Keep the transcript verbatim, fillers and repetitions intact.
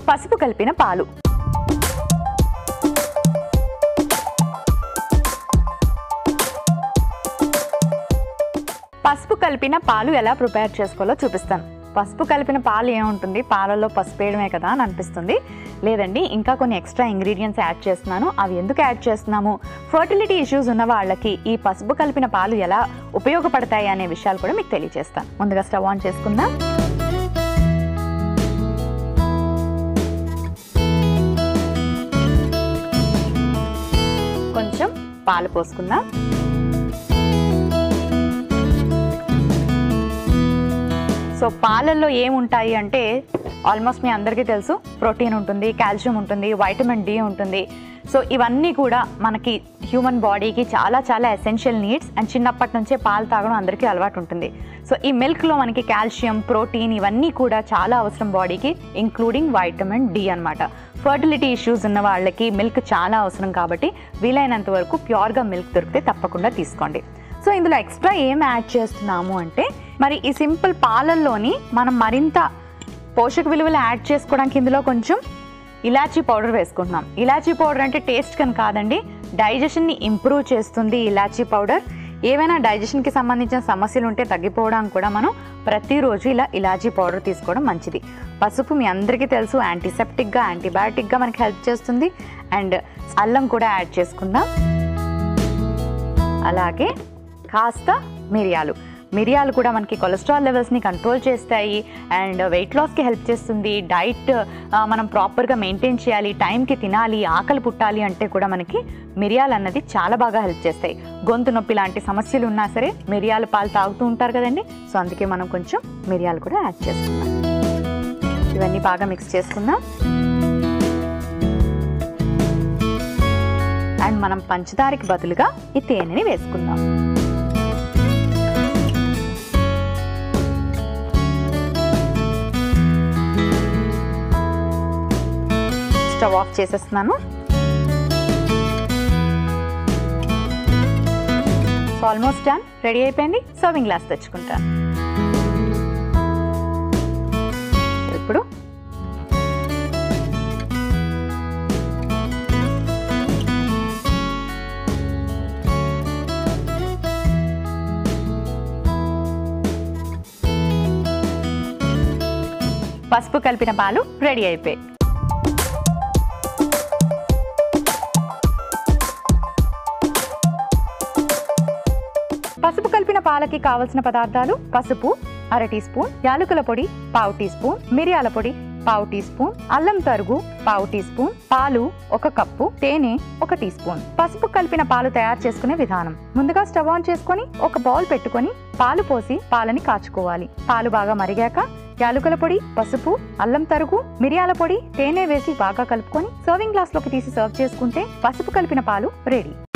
పసుపు కలిపిన పాలు. పసుపు కలిపిన పాలు ఎలా ప్రిపేర్ చేసుకోవాలో చూపిస్తాను. పసుపు కలిపిన పాలు ఏముంటుంది, పాలలో పసుపు వేయడమే కదా అని అనిపిస్తుంది. లేదండి, ఇంకా కొన్ని ఎక్స్ట్రా ఇంగ్రీడియంట్స్ యాడ్ చేస్తున్నాను. అవి ఎందుకు యాడ్ చేస్తున్నాము, ఫర్టిలిటీ ఇష్యూస్ ఉన్న వాళ్ళకి ఈ పసుపు కలిపిన పాలు ఎలా ఉపయోగపడతాయి అనే విషయాలు కూడా మీకు తెలియజేస్తాను. ముందుగా స్టవ్ ఆన్ చేసుకుందాం. కొంచెం పాలు పోసుకుందాం. సో పాలల్లో ఏముంటాయి అంటే ఆల్మోస్ట్ మీ అందరికీ తెలుసు, ప్రోటీన్ ఉంటుంది, కాల్షియం ఉంటుంది, వైటమిన్ డి ఉంటుంది. సో ఇవన్నీ కూడా మనకి హ్యూమన్ బాడీకి చాలా చాలా ఎసెన్షియల్ నీడ్స్. అండ్ చిన్నప్పటి నుంచే పాలు తాగడం అందరికీ అలవాటు ఉంటుంది. సో ఈ మిల్క్లో మనకి కాల్షియం, ప్రోటీన్ ఇవన్నీ కూడా చాలా అవసరం బాడీకి, ఇంక్లూడింగ్ వైటమిన్ డి అనమాట. ఫర్టిలిటీ ఇష్యూస్ ఉన్న వాళ్ళకి మిల్క్ చాలా అవసరం కాబట్టి వీలైనంత వరకు ప్యూర్గా మిల్క్ దొరికితే తప్పకుండా తీసుకోండి. సో ఇందులో ఎక్స్ట్రా ఏం యాడ్ చేస్తున్నాము అంటే, మరి ఈ సింపుల్ పాలల్లోని మనం మరింత పోషక విలువలు యాడ్ చేసుకోవడానికి ఇందులో కొంచెం ఇలాచీ పౌడర్ వేసుకుంటున్నాం. ఇలాచీ పౌడర్ అంటే టేస్ట్ కని కాదండి, డైజెషన్ని ఇంప్రూవ్ చేస్తుంది ఇలాచీ పౌడర్. ఏవైనా డైజెషన్కి సంబంధించిన సమస్యలు ఉంటే తగ్గిపోవడానికి కూడా మనం ప్రతిరోజు ఇలా ఇలాచీ పౌడర్ తీసుకోవడం మంచిది. పసుపు మీ అందరికీ తెలుసు, యాంటీసెప్టిక్గా, యాంటీబయాటిక్గా మనకి హెల్ప్ చేస్తుంది. అండ్ అల్లం కూడా యాడ్ చేసుకుందాం. అలాగే కాస్త మిరియాలు. మిరియాలు కూడా మనకి కొలెస్ట్రాల్ లెవెల్స్ని కంట్రోల్ చేస్తాయి అండ్ వెయిట్ లాస్కి హెల్ప్ చేస్తుంది. డైట్ మనం ప్రాపర్గా మెయింటైన్ చేయాలి, టైంకి తినాలి, ఆకలి పుట్టాలి అంటే కూడా మనకి మిరియాలు అన్నది చాలా బాగా హెల్ప్ చేస్తాయి. గొంతు నొప్పి లాంటి సమస్యలు ఉన్నా సరే మిరియాల పాలు తాగుతూ ఉంటారు కదండి. సో అందుకే మనం కొంచెం మిరియాలు కూడా యాడ్ చేసుకుందాం. ఇవన్నీ బాగా మిక్స్ చేసుకుందాం. అండ్ మనం పంచదారకి బదులుగా ఈ తేనెని వేసుకుందాం. స్టవ్ ఆఫ్ చేసేస్తున్నాను. సో ఆల్మోస్ట్ డన్, రెడీ అయిపోయింది. సర్వింగ్ గ్లాస్ తెచ్చుకుంటాను. ఇప్పుడు పసుపు కలిపిన పాలు రెడీ అయిపోయాయి. పసుపు కలిపిన పాలకి కావలసిన పదార్థాలు: పసుపు అర టీ స్పూన్, యాలకుల పొడి పావు టీ స్పూన్, మిరియాల పొడి పావు టీ స్పూన్, అల్లం తరుగు పావు టీ స్పూన్, పాలు ఒక కప్పు, తేనె ఒక టీ స్పూన్. పసుపు కలిపిన పాలు తయారు చేసుకునే విధానం: ముందుగా స్టవ్ ఆన్ చేసుకొని ఒక బౌల్ పెట్టుకొని పాలు పోసి పాలని కాచుకోవాలి. పాలు బాగా మరిగాక యాలకుల పొడి, పసుపు, అల్లం తరుగు, మిరియాల పొడి, తేనె వేసి బాగా కలుపుకొని సర్వింగ్ గ్లాస్ లోకి తీసి సర్వ్ చేసుకుంటే పసుపు కలిపిన పాలు రెడీ.